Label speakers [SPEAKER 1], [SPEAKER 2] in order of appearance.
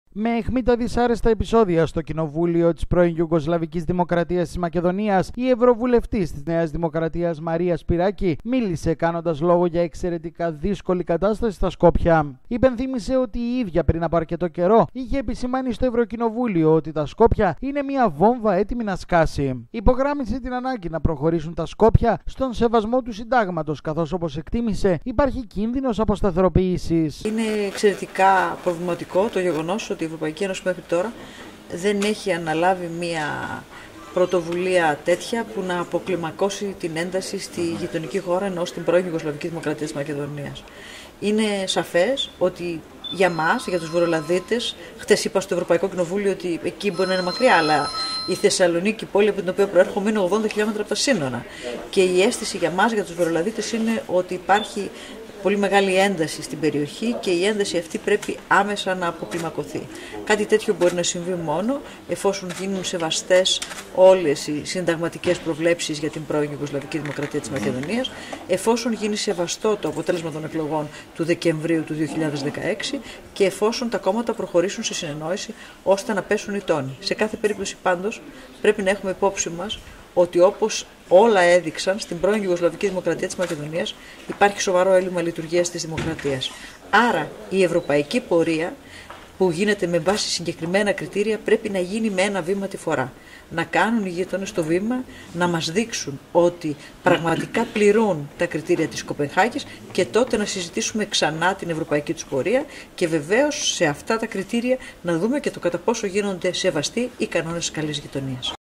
[SPEAKER 1] Με αιχμή τα δυσάρεστα επεισόδια στο Κοινοβούλιο της πρώην Ιουγκοσλαβικής Δημοκρατίας της Μακεδονίας, η Ευρωβουλευτής της Νέας Δημοκρατίας Μαρία Σπυράκη μίλησε κάνοντας λόγο για εξαιρετικά δύσκολη κατάσταση στα Σκόπια. Υπενθύμησε ότι η ίδια πριν από αρκετό καιρό είχε επισημάνει στο Ευρωκοινοβούλιο ότι τα Σκόπια είναι μια βόμβα έτοιμη να σκάσει. Υπογράμμισε την ανάγκη να προχωρήσουν τα Σκόπια στον σεβασμό του συντάγματος, καθώς όπως εκτίμησε υπάρχει κίνδυνος αποσταθεροποίησης.
[SPEAKER 2] Είναι εξαιρετικά προβληματικό το γεγονός ότι η Ευρωπαϊκή Ένωση μέχρι τώρα δεν έχει αναλάβει μια πρωτοβουλία τέτοια που να αποκλιμακώσει την ένταση στη γειτονική χώρα, ενώ στην πρώην Ιουγκοσλαβική Δημοκρατία της Μακεδονίας. Είναι σαφές ότι για μας, για τους Βορειοελλαδίτες, χτες είπα στο Ευρωπαϊκό Κοινοβούλιο ότι εκεί μπορεί να είναι μακριά, αλλά η Θεσσαλονίκη, η πόλη από την οποία προέρχομαι, είναι 80 χιλιόμετρα από τα σύνορα. Και η αίσθηση για μας, για τους Βορειοελλαδίτες, είναι ότι υπάρχει πολύ μεγάλη ένταση στην περιοχή και η ένταση αυτή πρέπει άμεσα να αποκλιμακωθεί. Κάτι τέτοιο μπορεί να συμβεί μόνο εφόσον γίνουν σεβαστές όλες οι συνταγματικές προβλέψεις για την πρώην Ιουγκοσλαβική Δημοκρατία της Μακεδονίας, εφόσον γίνει σεβαστό το αποτέλεσμα των εκλογών του Δεκεμβρίου του 2016 και εφόσον τα κόμματα προχωρήσουν σε συνεννόηση ώστε να πέσουν οι τόνοι. Σε κάθε περίπτωση πάντως πρέπει να έχουμε υπόψη μας ότι όπως όλα έδειξαν, στην πρώην Ιουγκοσλαβική Δημοκρατία της Μακεδονίας υπάρχει σοβαρό έλλειμμα λειτουργίας της δημοκρατίας. Άρα η ευρωπαϊκή πορεία που γίνεται με βάση συγκεκριμένα κριτήρια πρέπει να γίνει με ένα βήμα τη φορά. Να κάνουν οι γείτονες το βήμα, να μας δείξουν ότι πραγματικά πληρούν τα κριτήρια της Κοπενχάγης και τότε να συζητήσουμε ξανά την ευρωπαϊκή τους πορεία και βεβαίως σε αυτά τα κριτήρια να δούμε και το κατά πόσο γίνονται σεβαστοί οι κανόνες της καλής γειτονίας.